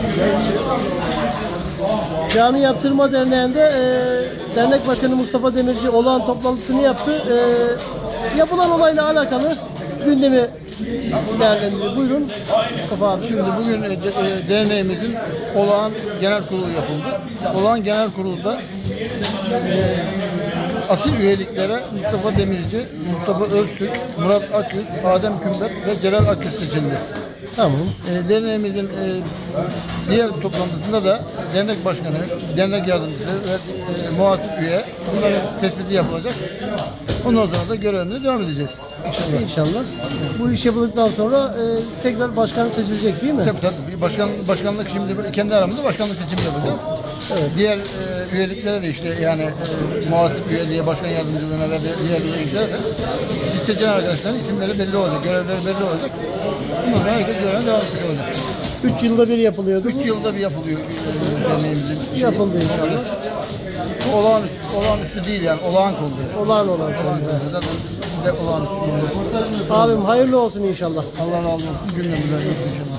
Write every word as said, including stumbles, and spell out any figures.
Cami Yaptırma Derneği'nde e, dernek başkanı Mustafa Demirci olağan toplantısını yaptı. E, yapılan olayla alakalı gündemi değerlendiriyor. Buyurun Mustafa abi. Şimdi bugün e, de, e, derneğimizin olağan genel kurulu yapıldı. Olağan genel kurulda e, asil üyeliklere Mustafa Demirci, Mustafa Öztürk, Murat Akyüz, Adem Kümbet ve Celal Akyüz seçildi. Tamam. E, derneğimizin e, diğer toplantısında da dernek başkanı, dernek yardımcısı ve e, muhasip üye bunların tespiti yapılacak. Ondan sonra da görevimize devam edeceğiz. İnşallah. İnşallah. Bu iş yapıldıktan sonra e, tekrar başkan seçilecek değil mi? Tabii tabii. Başkan, başkanlık şimdi kendi aramızda başkanlık seçimi yapacağız. Evet. Diğer e, üyeliklere de işte yani e, muhasip üyeliğe, başkan yardımcılığına ve diğer üyeliklere de seçilen arkadaşların isimleri belli olacak, görevleri belli olacak. Bundan sonra herkes görevine devam etmiş olacak. Üç yılda bir yapılıyordu. Üç yılda bir yapılıyor e, derneğimizin şeyi. Yapıldı inşallah. Bu olağanüstü, olağanüstü değil yani olağan konu. Olağan olan. Olağanüstü. Zaten de olağanüstü. Abim hayırlı olsun inşallah. Allah razı olsun. Gündemimizden inşallah.